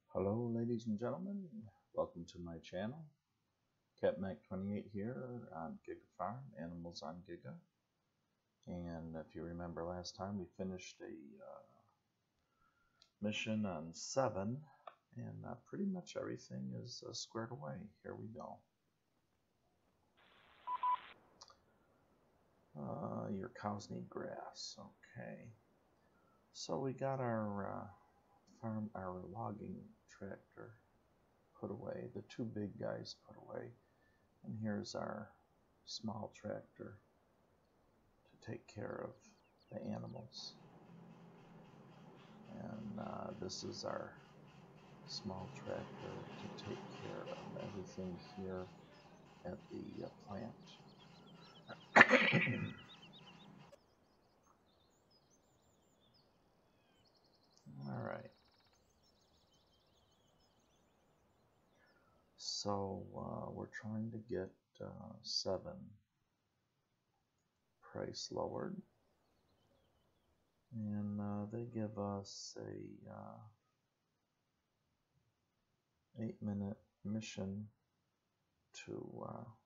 Hello ladies and gentlemen, welcome to my channel. CatMac28 here on Giga Farm, Animals on Giga. And if you remember last time we finished a mission on 7 and pretty much everything is squared away. Here we go. Your cows need grass. Okay. So we got our logging tractor put away, the two big guys put away, and here's our small tractor to take care of the animals. And this is our small tractor to take care of everything here at the plant. All right. So we're trying to get 7 price lowered, and they give us a 8-minute mission to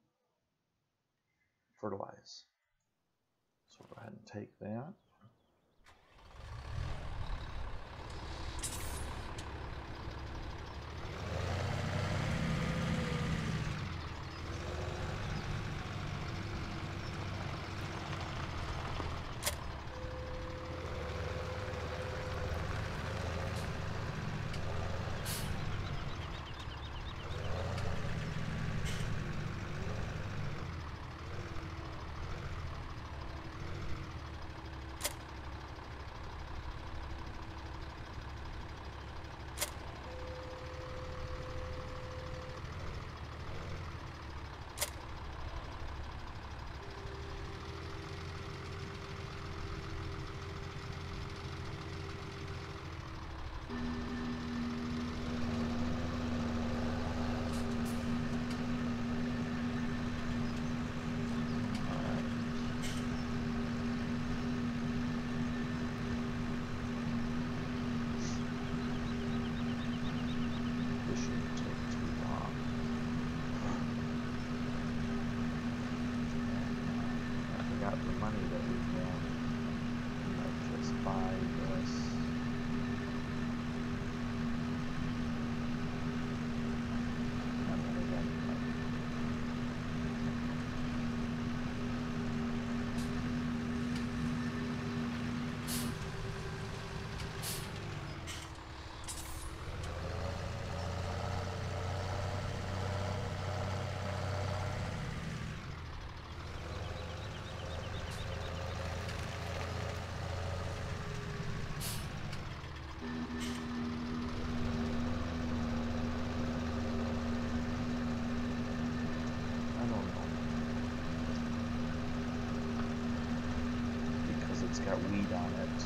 fertilize. So go ahead and take that. The money that we have, we might just buy this. And then again, it's got weed on it.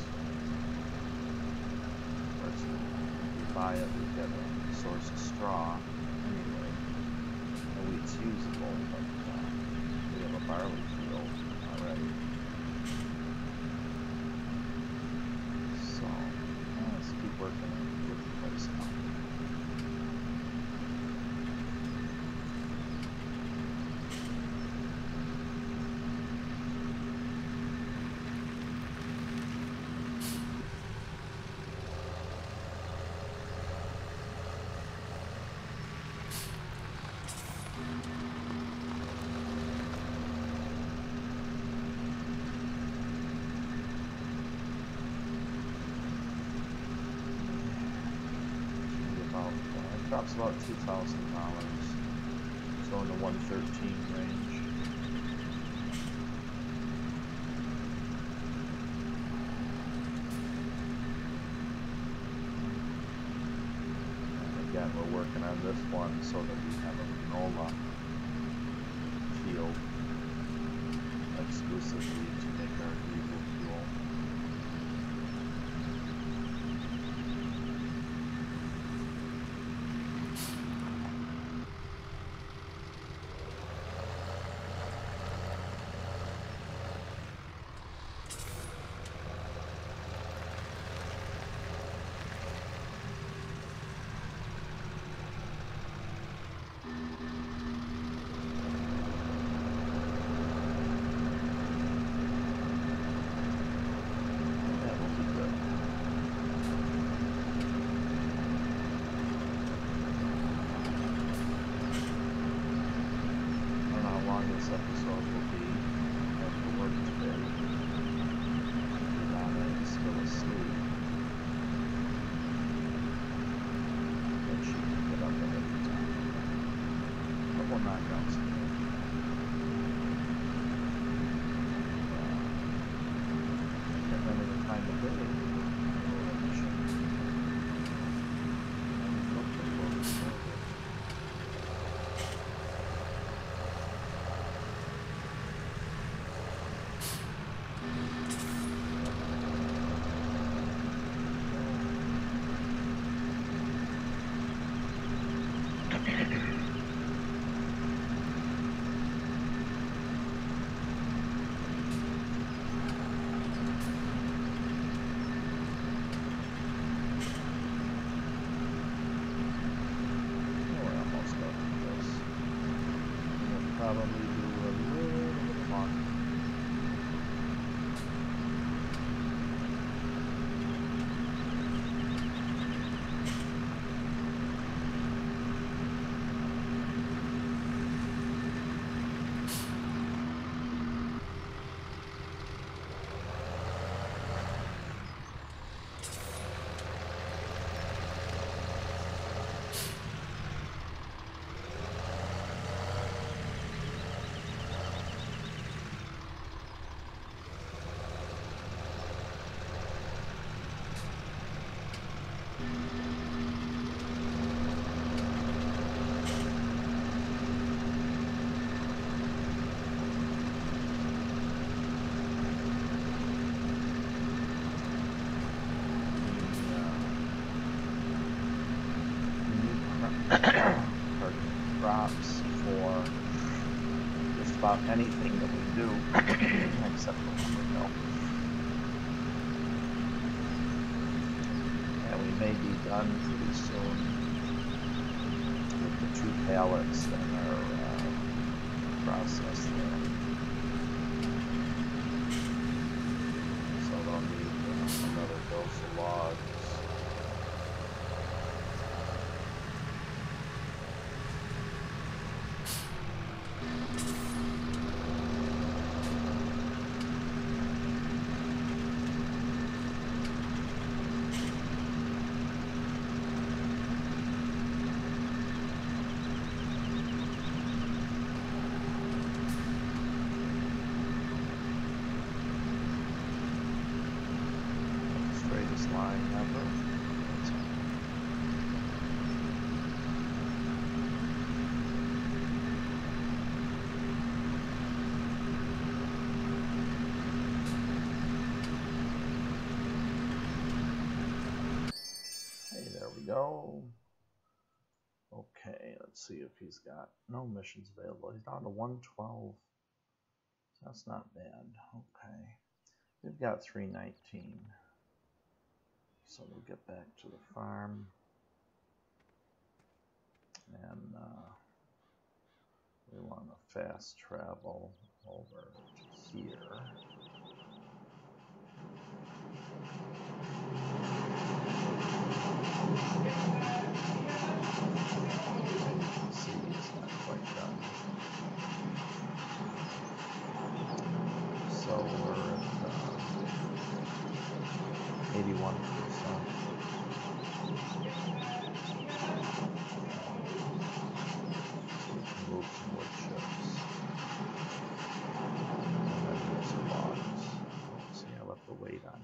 Of course, when we buy it, we get a source of straw anyway. The wheat's usable, but we have a barley field already. So let's keep working with the place now. Drops about $2,000. So in the 113 range. And again, we're working on this one so that we have a canola field exclusively to make our diesel fuel. probably do a little bit longer. Drops for just about anything that we do, except for window. And we may be done pretty soon with the 2 pallets that are processed there. So they'll need another dose of logs. Line ever. Hey, there we go. Okay, let's see if he's got no missions available. He's down to 112. That's not bad. Okay. We've got 319. So we'll get back to the farm, and we want to fast travel over to here. See, it's not quite done. So we're at 81%. Move some wood chips. And then move some logs. See, I left the weight on here.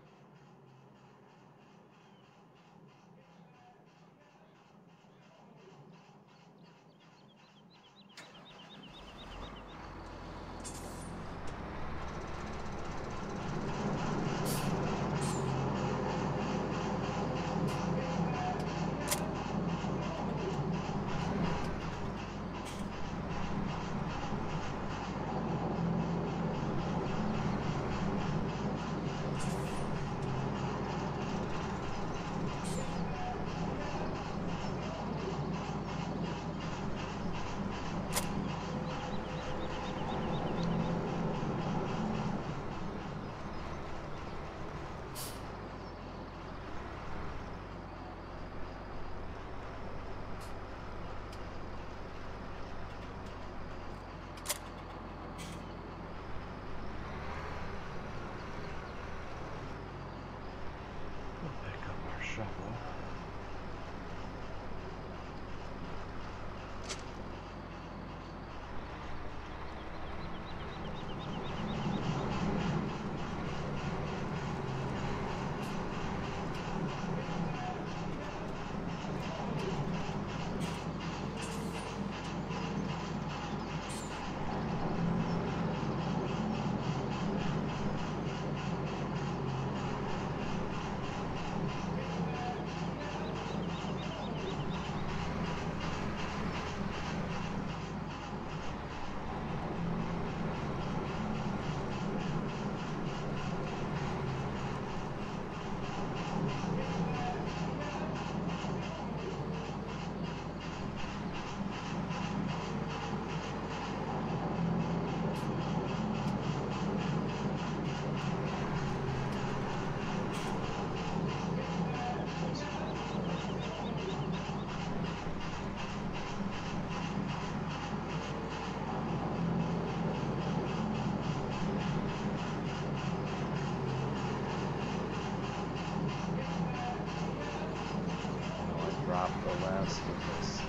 Shovel. the last of this.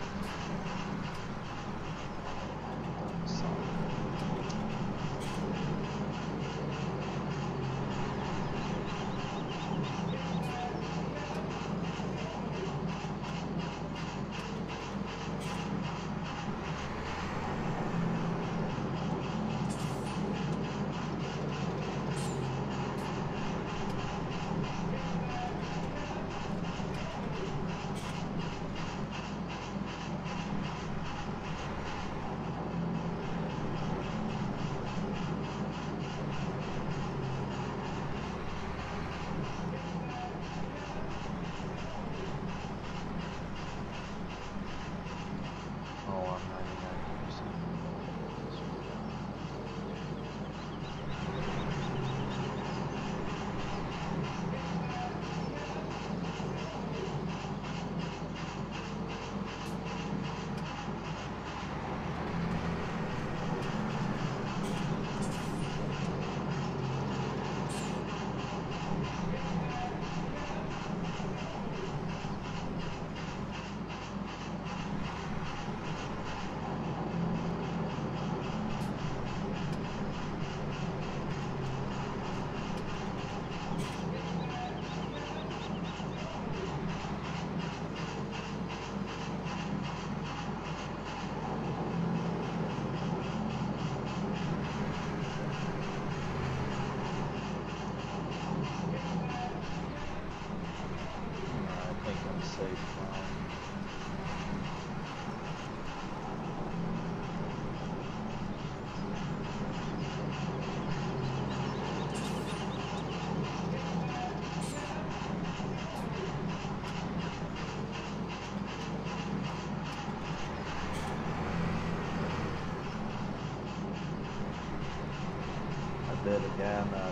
Bid again on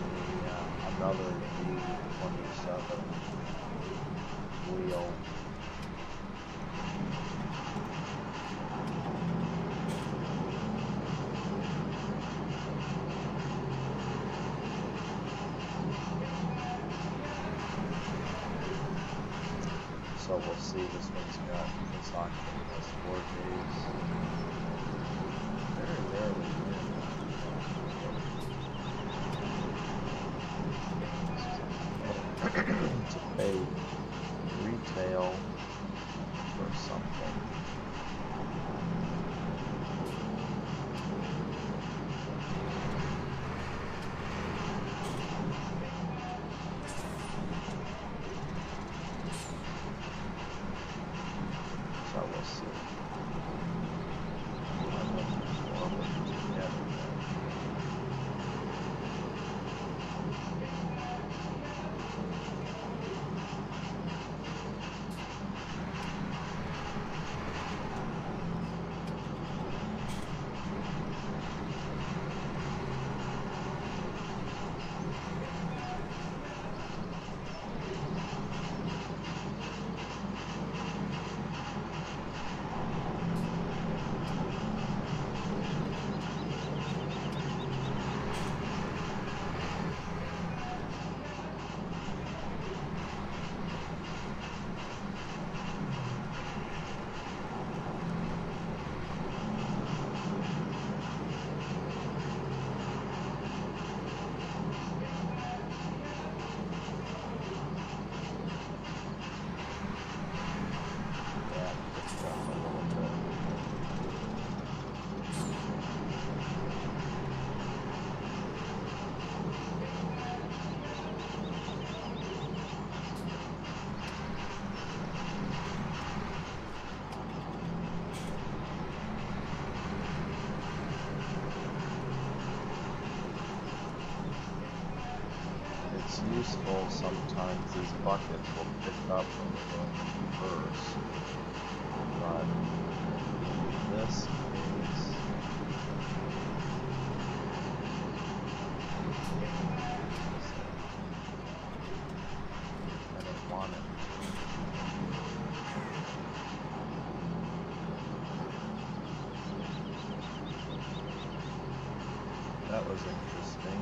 the another G27 wheel. So we'll see. This one's got this auction has 4 days. Very rarely to pay retail for something. So we'll see. Useful sometimes these buckets will pick up when we're going in reverse, but in this case I don't want it. That was interesting.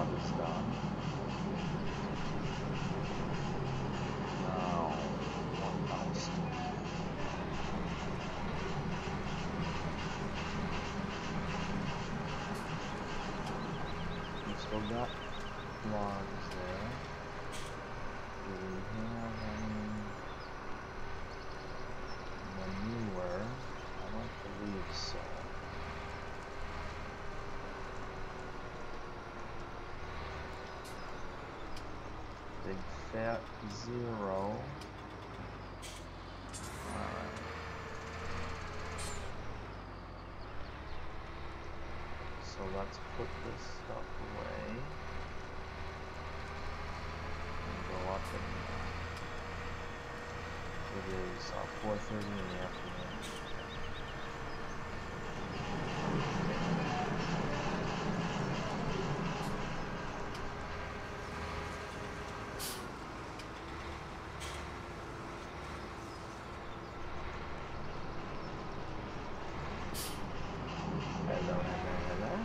is done. Now, one house. We still got logs there. Do we have any manure? I don't believe so. Big fat 0. Alright. So let's put this stuff away. And go up and it is 4:30 in the afternoon. Hello, hello, hello.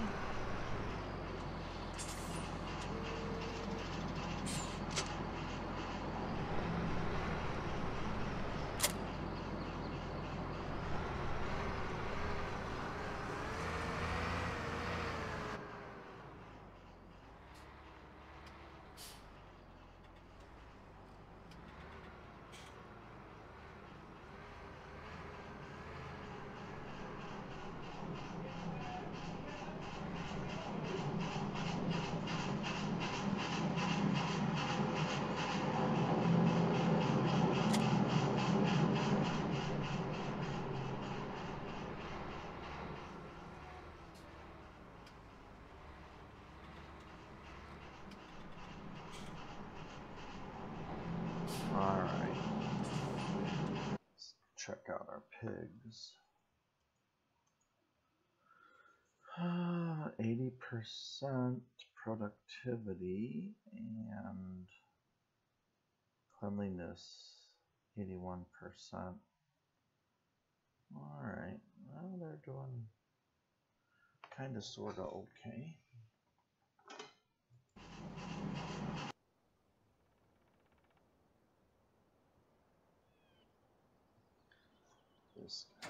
Alright. Let's check out our pigs. 80% productivity and cleanliness 81%. Alright, well, they're doing kind of sort of okay. This guy.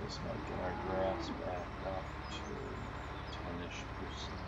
This might get our grass back up to 10-ish%.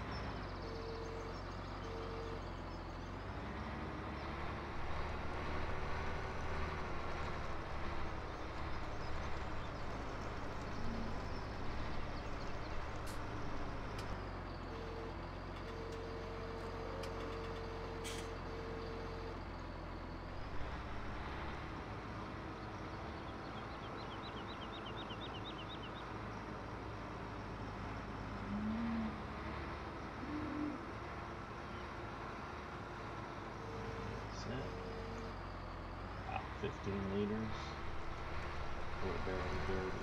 About 15 liters. We're barely dirty.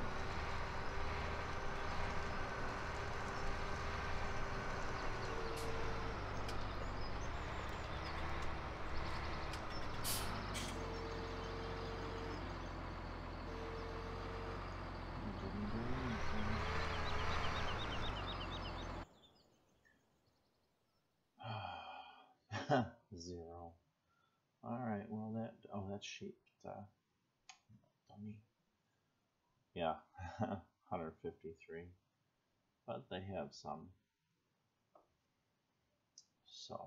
Zero. Alright, well that's sheep. Dummy. Yeah, 153. But they have some. So.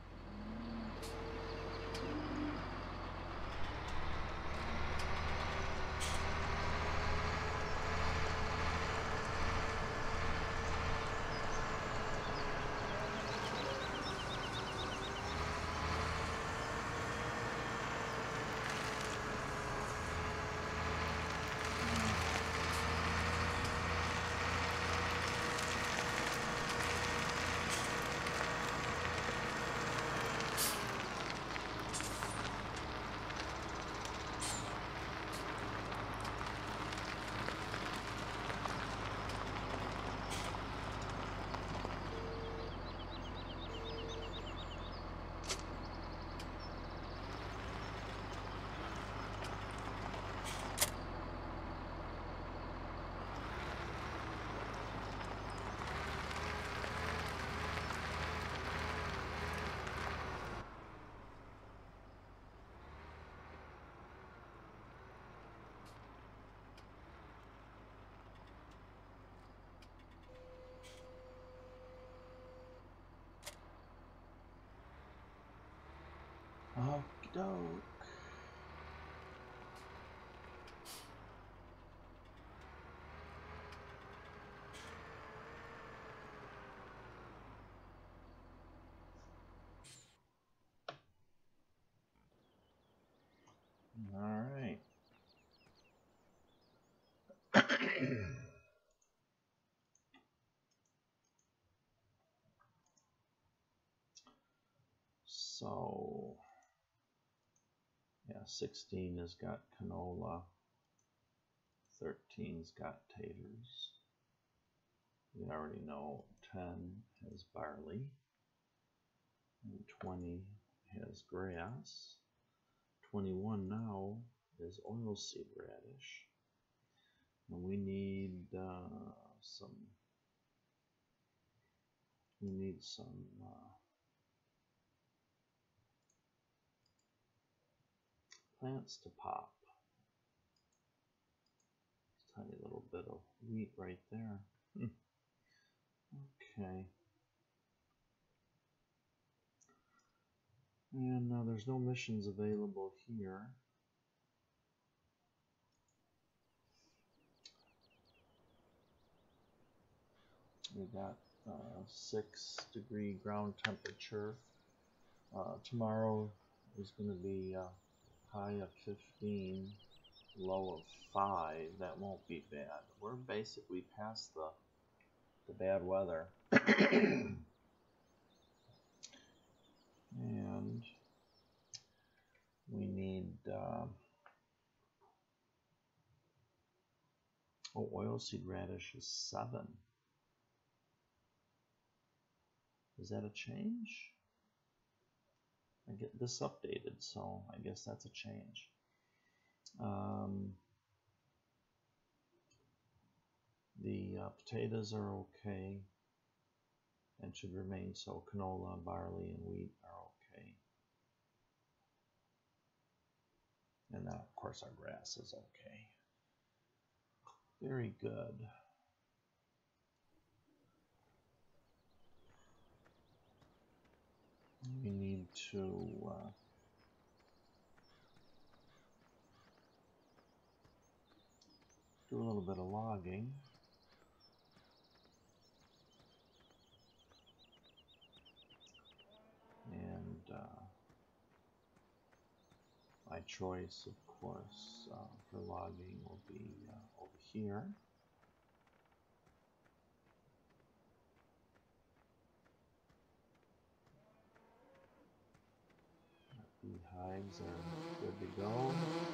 Okey-doke. All right. So, yeah, 16 has got canola, 13's got taters. We already know 10 has barley, and 20 has grass. 21 now is oilseed radish. And we need some plants to pop. Tiny little bit of wheat right there. Okay. And there's no missions available here. We got 6-degree ground temperature. Tomorrow is going to be high of 15, low of 5. That won't be bad. We're basically past the bad weather. And we need oilseed radish is 7. Is that a change? I get this updated, so I guess that's a change. The potatoes are okay and should remain so. Canola, barley, and wheat are okay. And then, of course, our grass is okay. Very good. We need to do a little bit of logging. And my choice, of course, for logging will be over here. Beehives are good to go.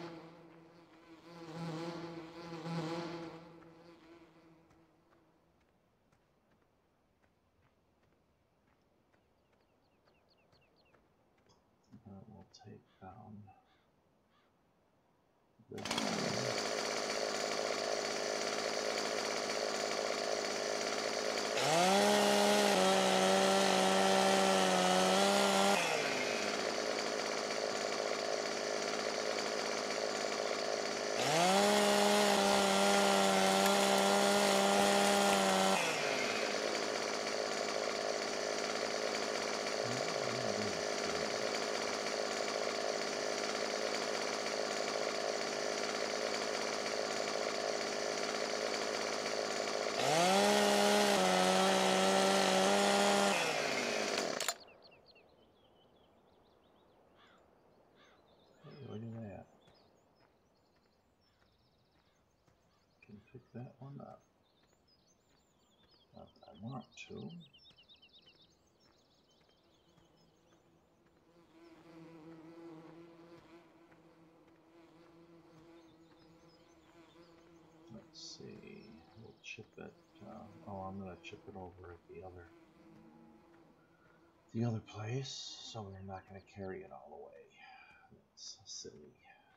We'll take down this one. Pick that one up. Not that I want to. Let's see. We'll chip it. Oh, I'm going to chip it over at the other place, so we're not going to carry it all the way. That's silly.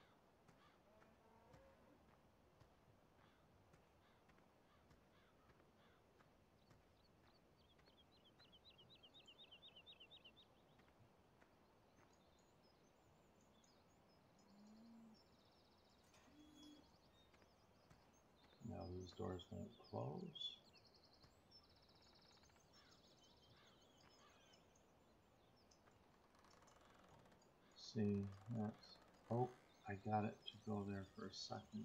Now these doors won't close. See, that's, oh, I got it to go there for a second.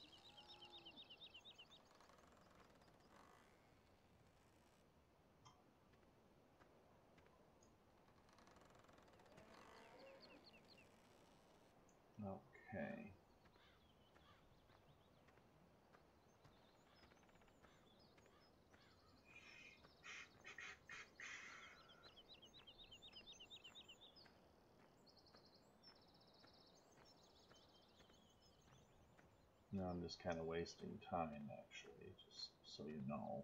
Okay. Now I'm just kind of wasting time, actually, just so you know.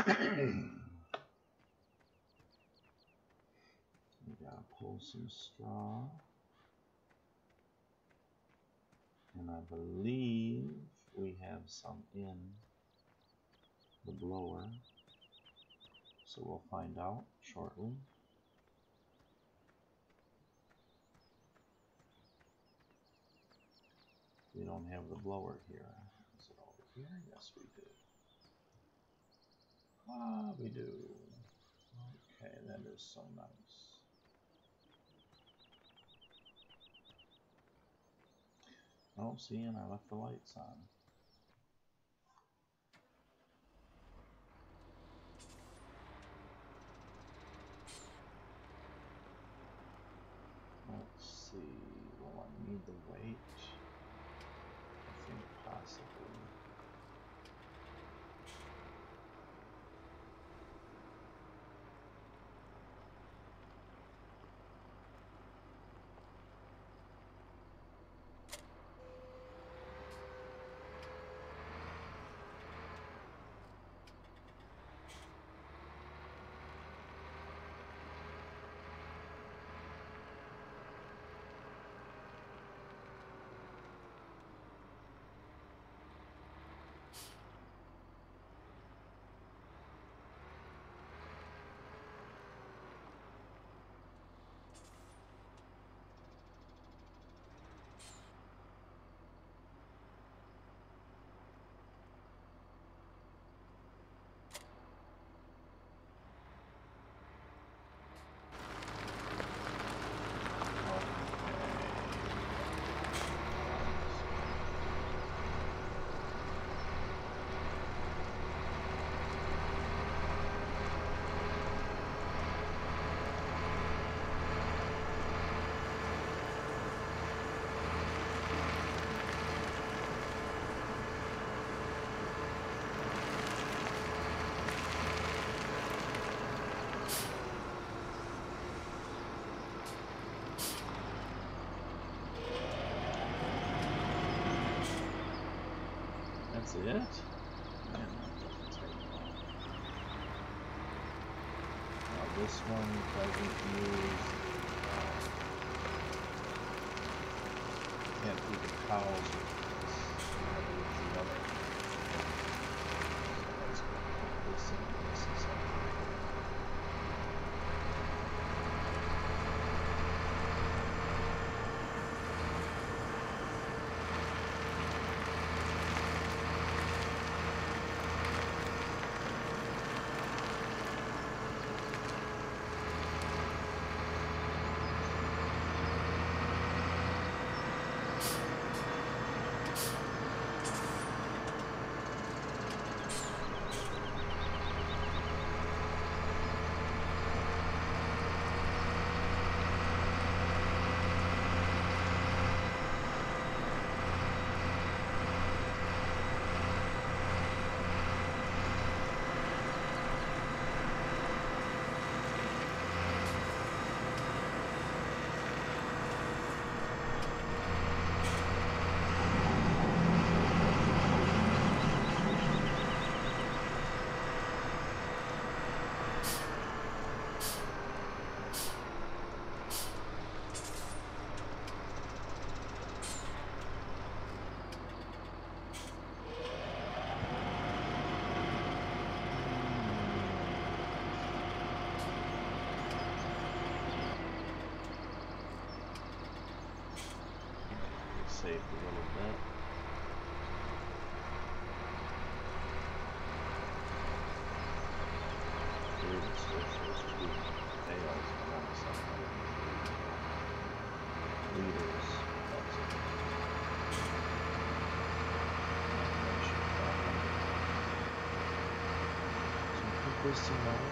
We gotta pull some straw. And I believe we have some in the blower. So we'll find out shortly. We don't have the blower here. Is it over here? Yes, we do. Ah, we do. Okay, that is so nice. Oh, see, and I left the lights on. Let's see, will I need the weight? I think possibly. That's it? Man, that doesn't take long. Now this one doesn't use can't feed the cows with this. With the other. So let's go put this in. This is up here. Saved a little bit. Here the switch was 2 tails and 1 liters. That's it. So put this in order.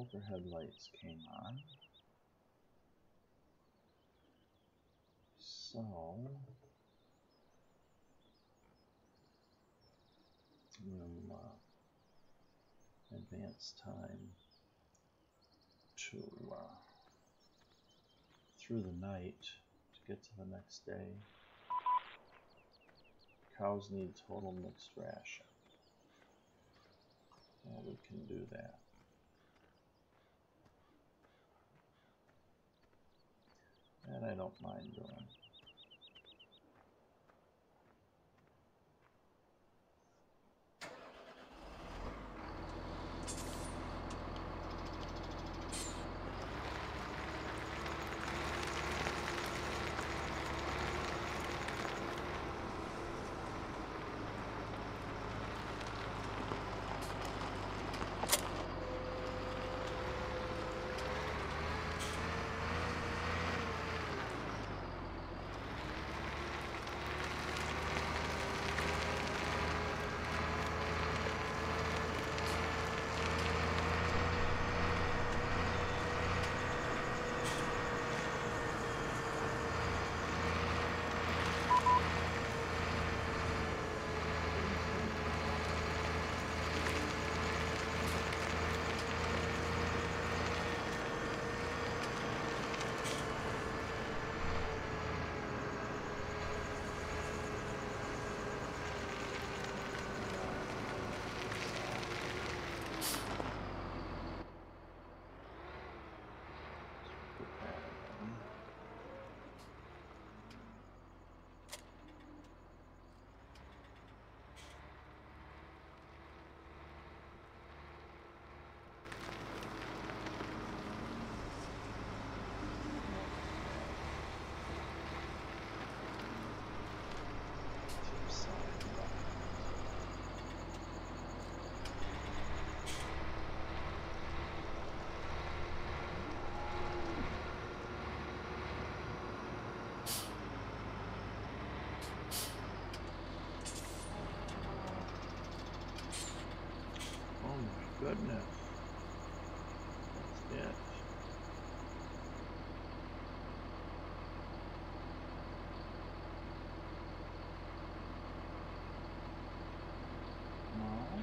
overhead lights came on. So we'll advance time to through the night to get to the next day. Cows need total mixed ration. Well, we can do that. And I don't mind doing. Goodness. That's it. No.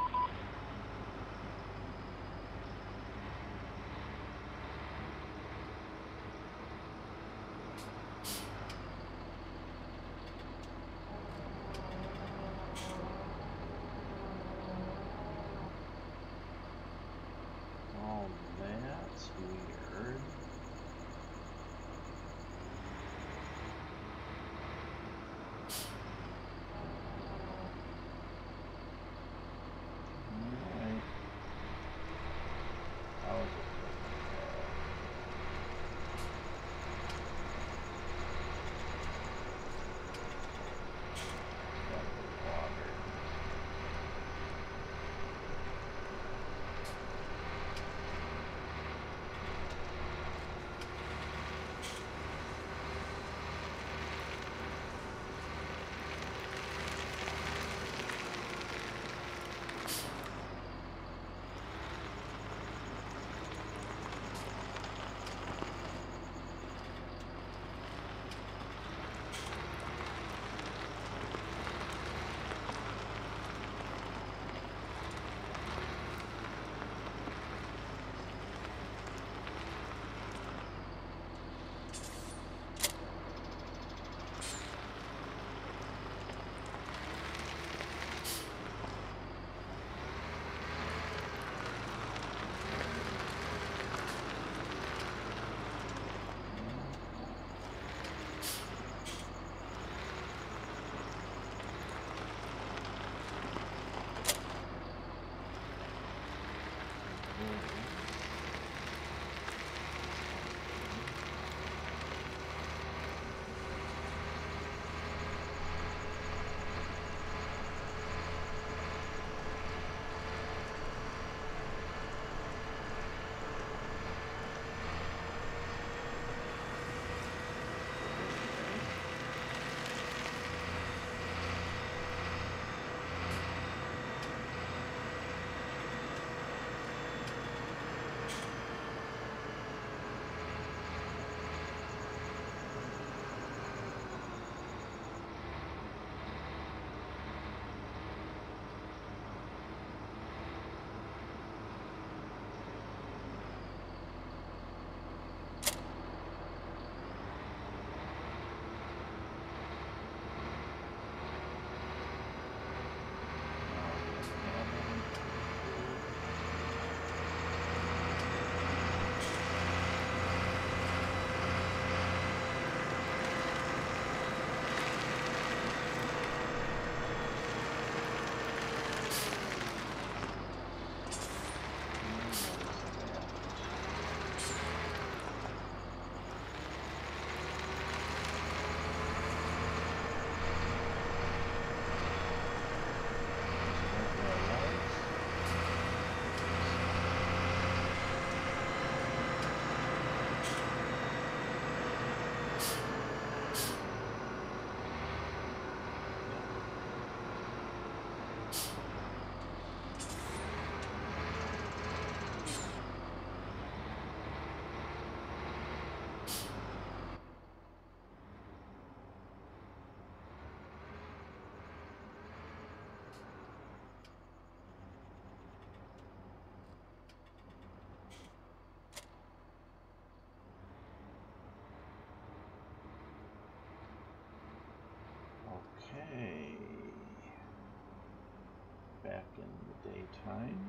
That's weird. Alright. How is it? daytime.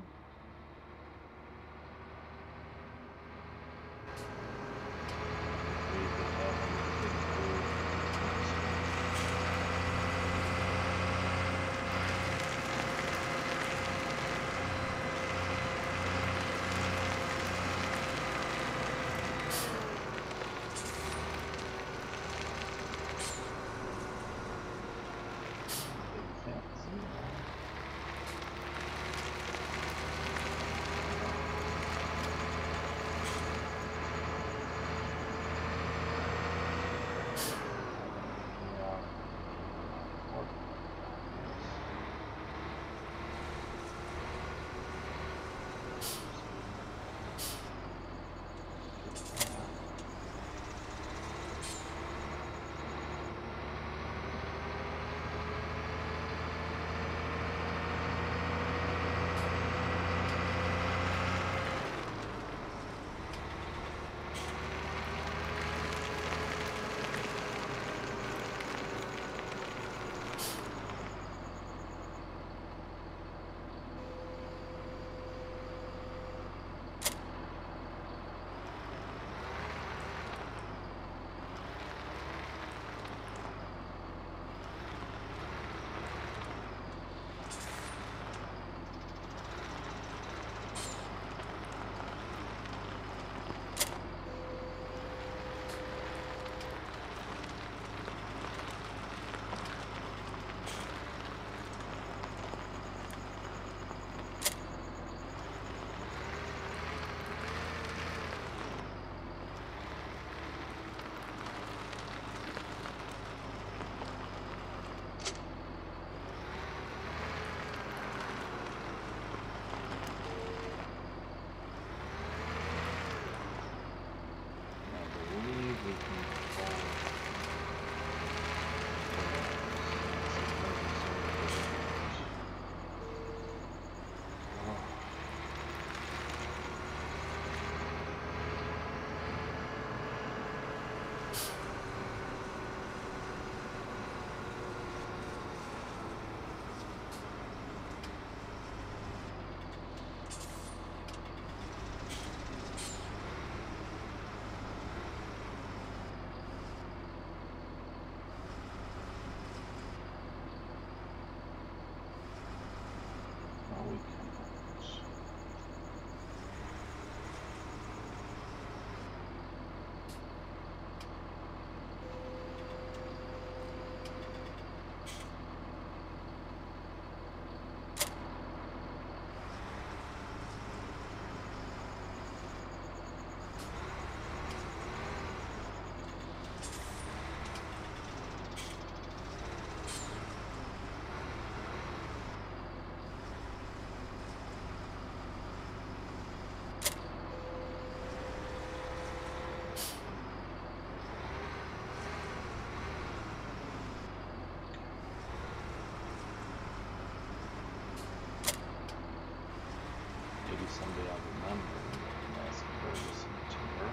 Someday I'll remember that last purchase in timber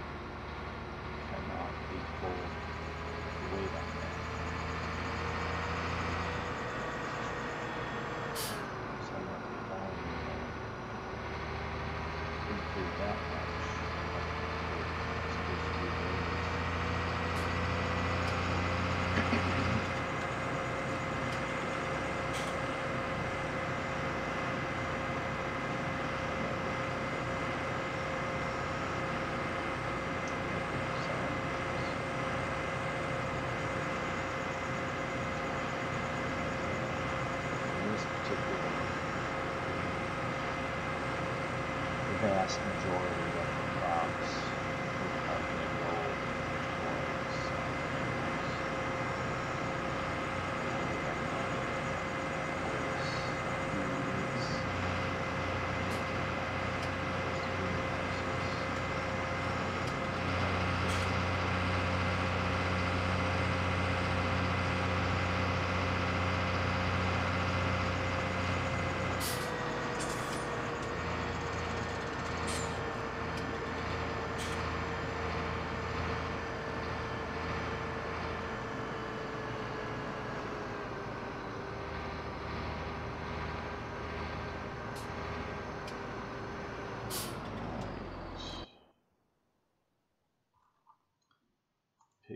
cannot be full weight on that. So I'm not be buying include that much. Vast majority of the crops are going to go towards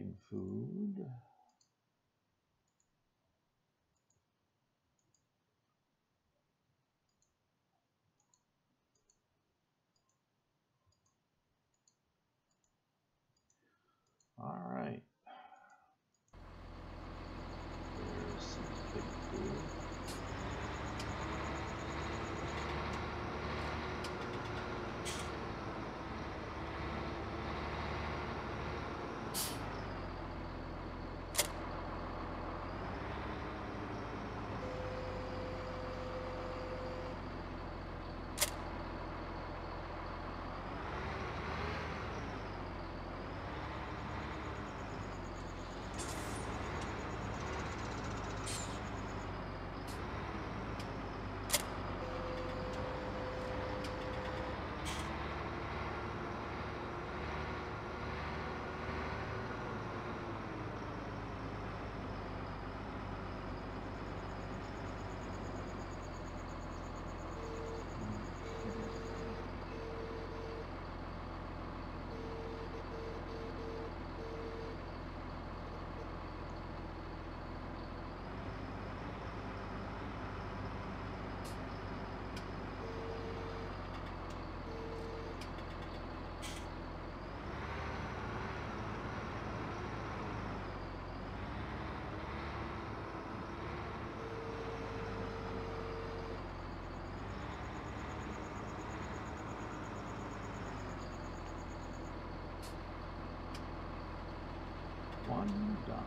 Getting food. All right. There's some pig food. One done.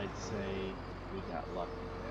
I'd say we got lucky there.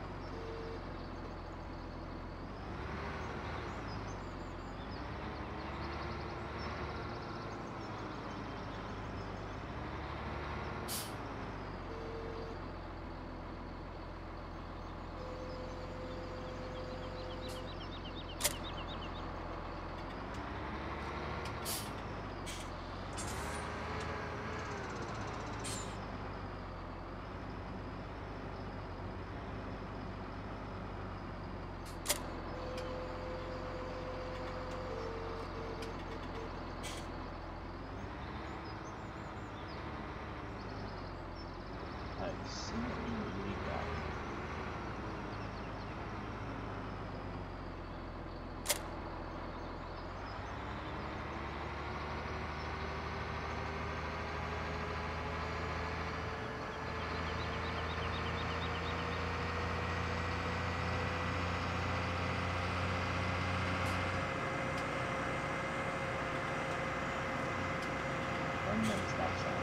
Stop sign.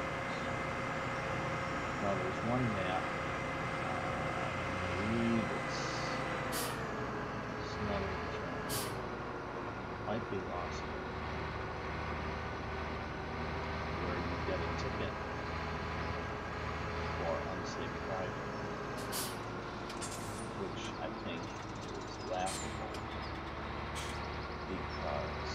Now there's one map. I believe it's another channel. Might be lost. Where you get a ticket for unsafe driving, which I think is laughable because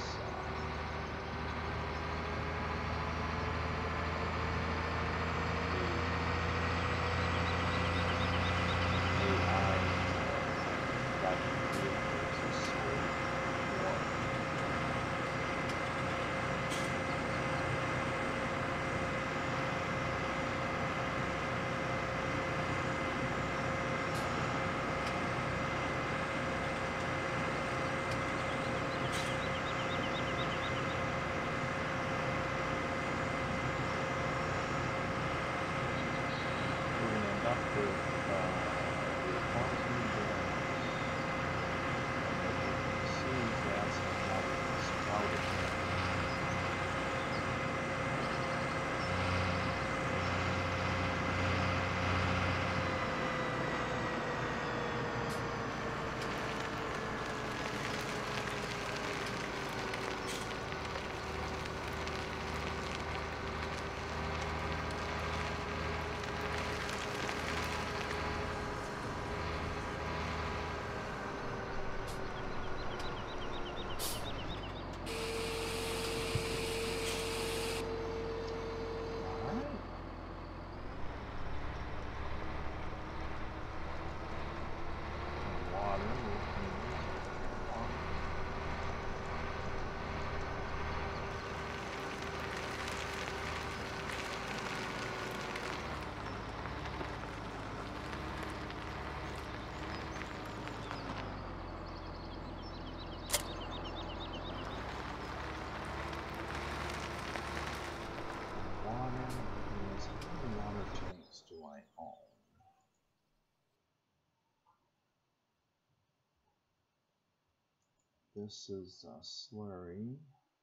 this is a slurry.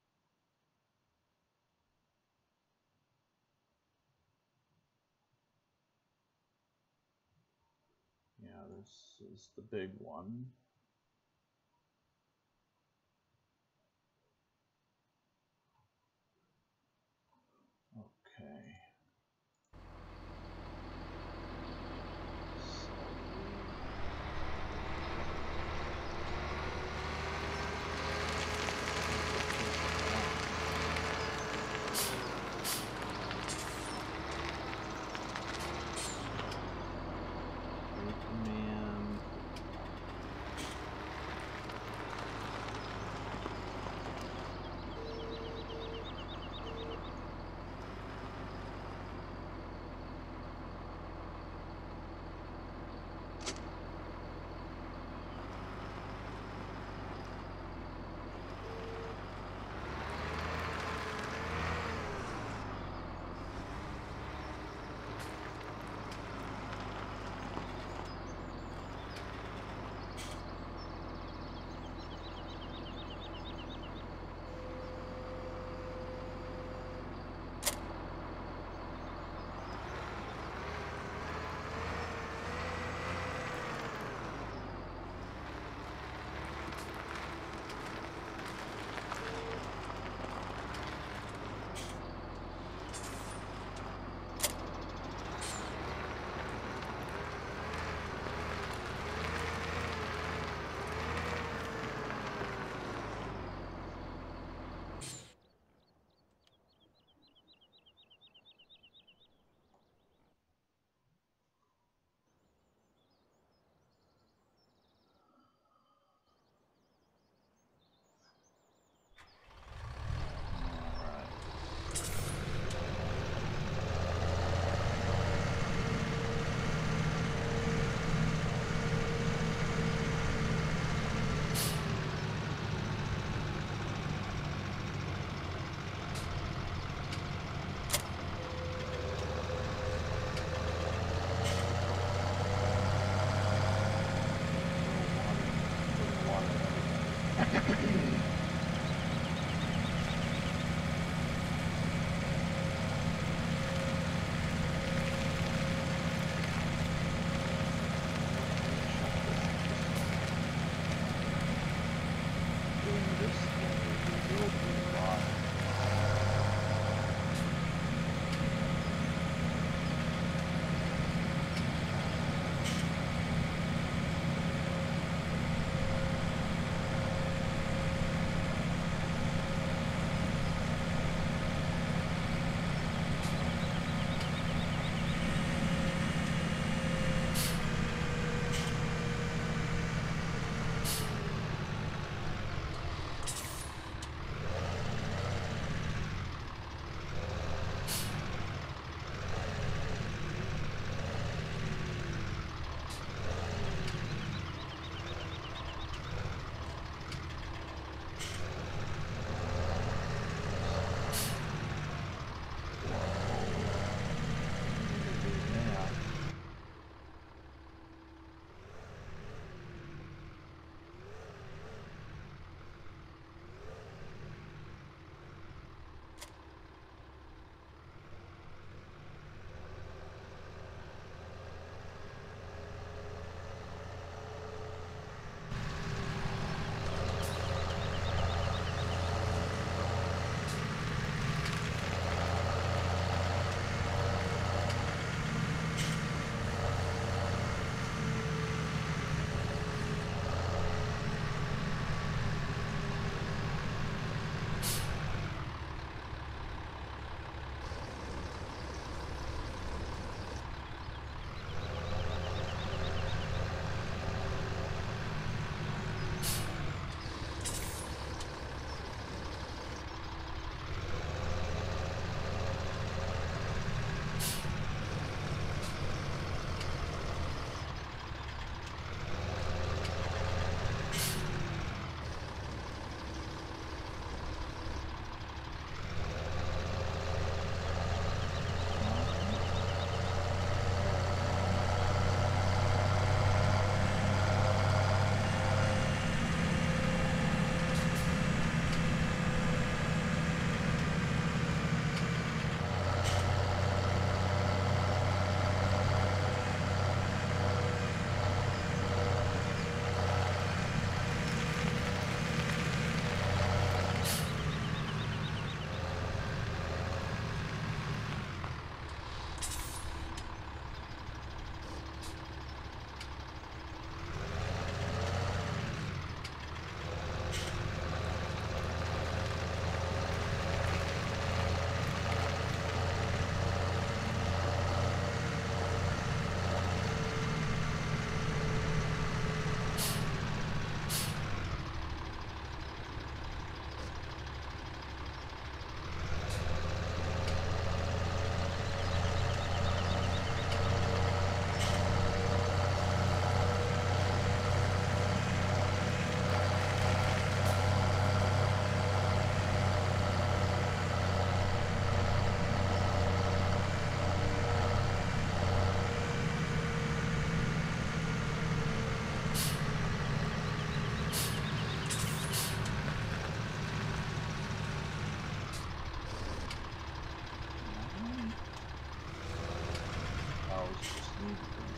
Yeah, this is the big one. Okay. Command need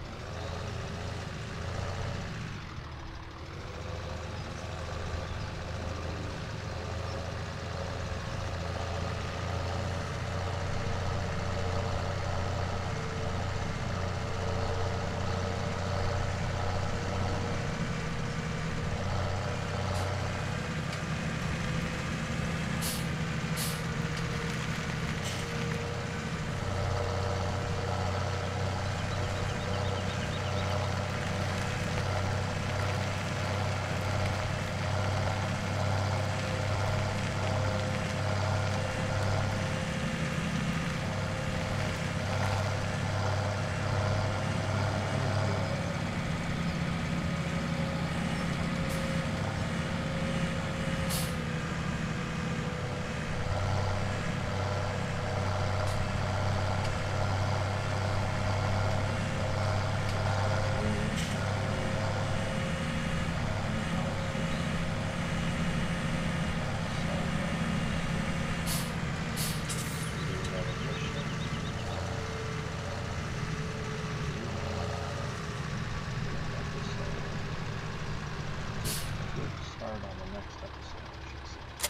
start on the next episode, I should say.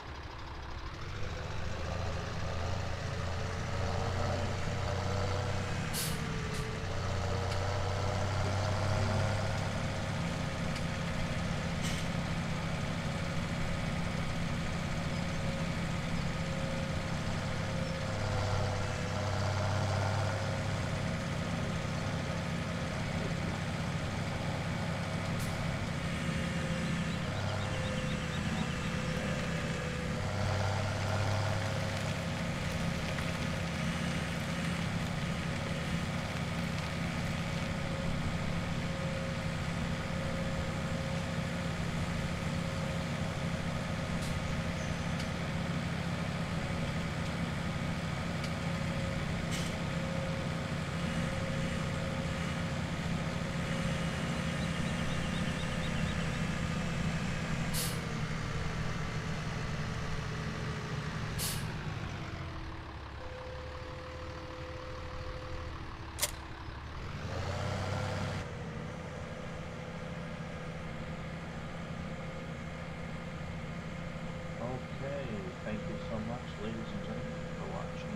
Okay, thank you so much, ladies and gentlemen, for watching.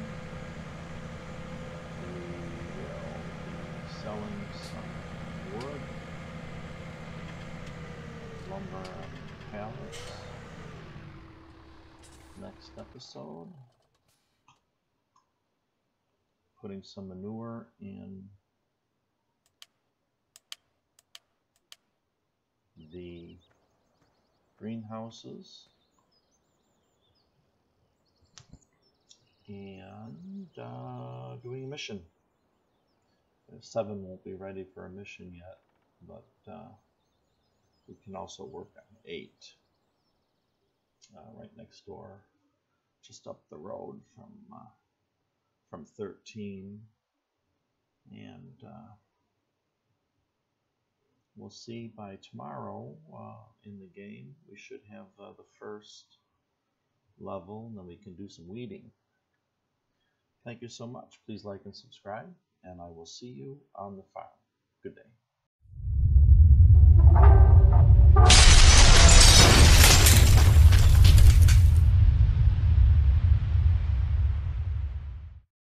We will be selling some wood, lumber, and pallets next episode. Putting some manure in the greenhouses. And doing a mission. 7 won't be ready for a mission yet, but we can also work on 8 right next door, just up the road from 13, and we'll see by tomorrow in the game we should have the first level, and then we can do some weeding. Thank you so much. Please like and subscribe, and I will see you on the farm. Good day.